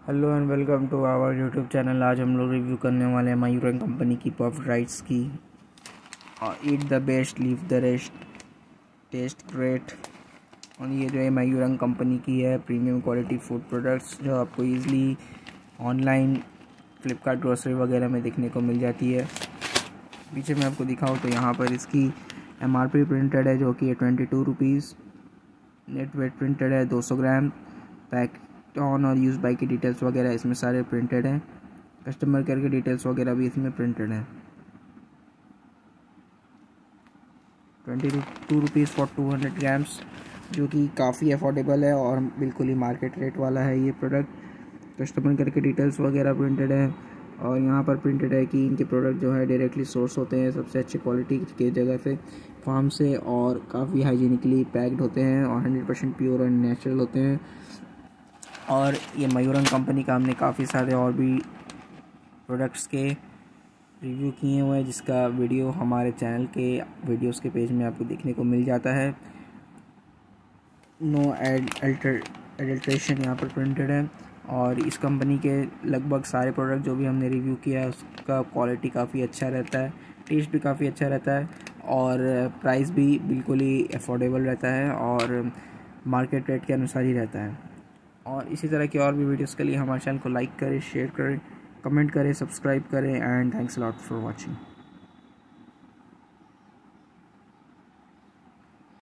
Hello and welcome to our YouTube channel. आज हम लोग रिव्यू करने वाले हैं मयूरंग कंपनी की पफ राइट्स की। Eat the best leave the rest, taste great. और ये जो है मयूरंग कंपनी की है प्रीमियम क्वालिटी फूड प्रोडक्ट्स, जो आपको ईज़िली ऑनलाइन फ्लिपकार्ट ग्रोसरी वगैरह में देखने को मिल जाती है। पीछे मैं आपको दिखाऊँ तो यहाँ पर इसकी MRP प्रिंटेड है जो कि है 22 रुपीज़। नेट वेट प्रिंटेड है 200 ग्राम। पैक ऑन और यूज़ बाई की डिटेल्स वगैरह इसमें सारे प्रिंटेड हैं। कस्टमर केयर की डिटेल्स वगैरह भी इसमें प्रिंटेड हैं। 22 रुपीज़ फॉर 200 ग्राम्स, जो कि काफ़ी अफोर्डेबल है और बिल्कुल ही मार्केट रेट वाला है ये प्रोडक्ट। कस्टमर केयर की डिटेल्स वगैरह प्रिंटेड है और यहाँ पर प्रिंटेड है कि इनके प्रोडक्ट जो है डायरेक्टली सोर्स होते हैं सबसे अच्छी क्वालिटी के जगह से, फार्म से, और काफ़ी हाइजीनिकली पैक्ड होते हैं और 100% प्योर एंड नेचुरल होते हैं। और ये मयूरंग कंपनी का हमने काफ़ी सारे और भी प्रोडक्ट्स के रिव्यू किए हुए हैं, जिसका वीडियो हमारे चैनल के वीडियोस के पेज में आपको देखने को मिल जाता है। नो एडल्ट्रेशन यहाँ पर प्रिंटेड है। और इस कंपनी के लगभग सारे प्रोडक्ट जो भी हमने रिव्यू किया है उसका क्वालिटी काफ़ी अच्छा रहता है, टेस्ट भी काफ़ी अच्छा रहता है और प्राइस भी बिल्कुल ही अफोर्डेबल रहता है और मार्केट रेट के अनुसार ही रहता है। और इसी तरह की और भी वीडियोस के लिए हमारे चैनल को लाइक करें, शेयर करें, कमेंट करें, सब्सक्राइब करें and thanks a lot for watching.